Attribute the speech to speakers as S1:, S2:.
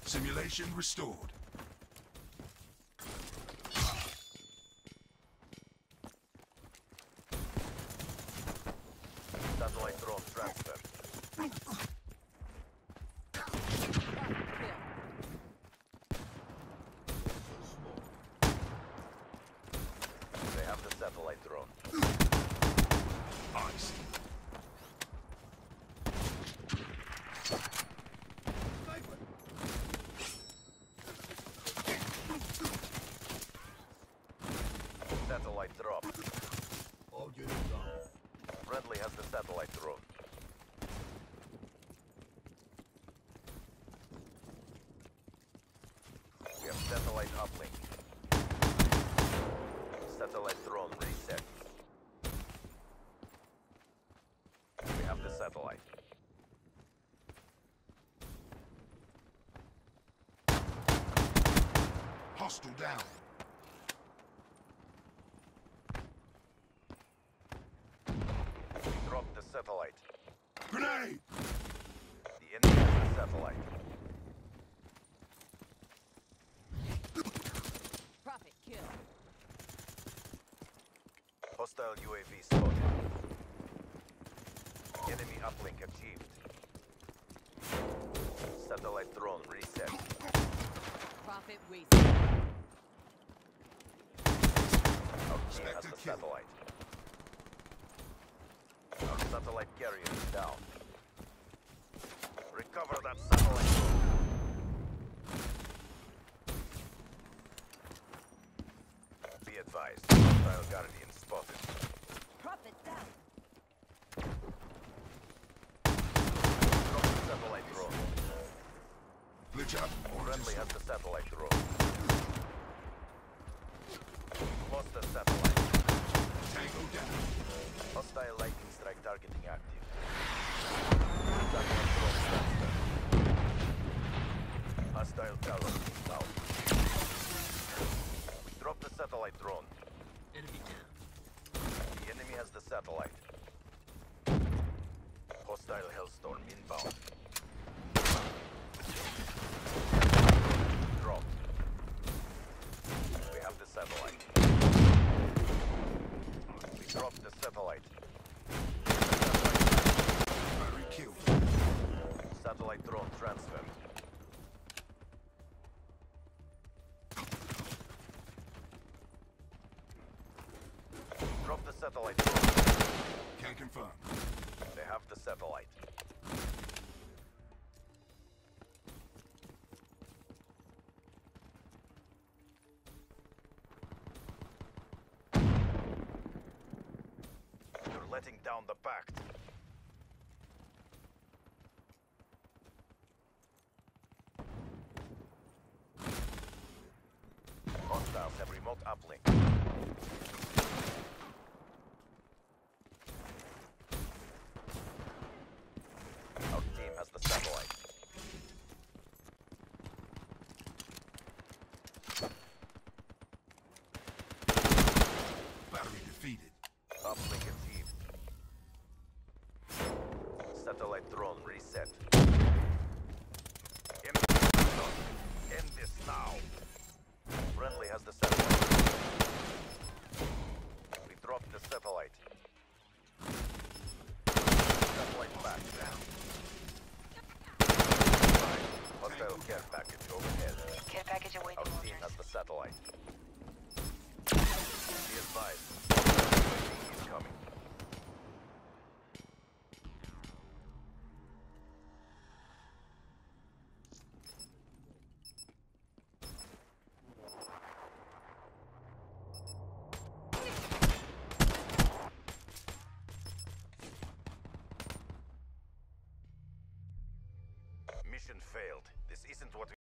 S1: Simulation restored.
S2: Satellite drone transfer. They have the satellite drone.
S1: Ice.
S2: Satellite drop.
S3: All units on.
S2: Friendly has the satellite drone. We have satellite uplink. Satellite drone reset. We have the satellite.
S1: Hostile down.
S2: We dropped the satellite.
S1: Grenade!
S2: The enemy has the satellite.
S4: Profit kill.
S2: Hostile UAV spotted. Enemy uplink achieved. Satellite drone reset.
S4: Profit wasted.
S2: Our team has
S1: Expected
S2: the
S1: kill.
S2: satellite. Our satellite carrier is down. Recover that satellite drone. Be advised, hostile guardian spotted.
S4: Profit down.
S2: Drop the satellite drone.
S1: Glitch up.
S2: Friendly has the satellite drone. Lost the satellite.
S1: Tango down.
S2: Hostile lightning strike targeting active. Satellite drone transfer. Hostile tower inbound. We dropped the satellite drone.
S3: Enemy down.
S2: The enemy has the satellite. Hostile Hellstorm inbound. Dropped. We have the satellite. We dropped the satellite.
S1: Battery killed.
S2: Satellite drone transfer. Drop the satellite drone.
S1: Can confirm.
S2: They have the satellite. You're letting down the pact. Hostiles have remote uplink. Our team has the satellite.
S1: Battery defeated.
S2: Uplink achieved. Satellite drone reset. End this now. Friendly has the satellite. We dropped the satellite. Satellite back down. Hostile care package overhead.
S5: Care package awaiting
S2: Our team has
S5: orders.
S2: the satellite. Be advised. Incoming. Mission failed. This isn't what we